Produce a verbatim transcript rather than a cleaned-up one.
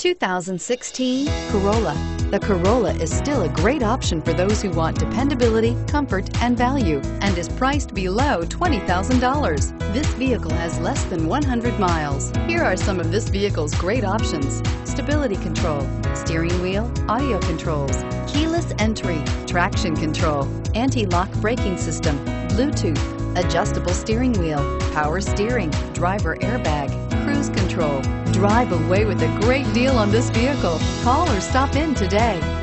two thousand sixteen Corolla. The Corolla is still a great option for those who want dependability, comfort, and value, and is priced below twenty thousand dollars. This vehicle has less than one hundred miles. Here are some of this vehicle's great options: stability control, steering wheel audio controls, keyless entry, traction control, anti-lock braking system, Bluetooth, adjustable steering wheel, power steering, driver airbag, cruise control. Drive away with a great deal on this vehicle. Call or stop in today.